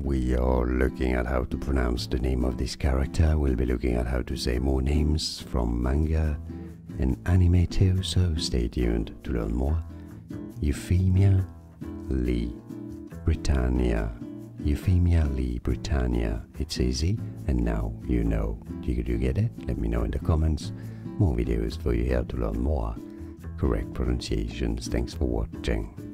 We are looking at how to pronounce the name of this character. We'll be looking at how to say more names from manga and anime too, so stay tuned to learn more. Euphemia Li Britannia. Euphemia Li Britannia. It's easy, and now you know. Do you get it? Let me know in the comments. More videos for you here to learn more correct pronunciations. Thanks for watching.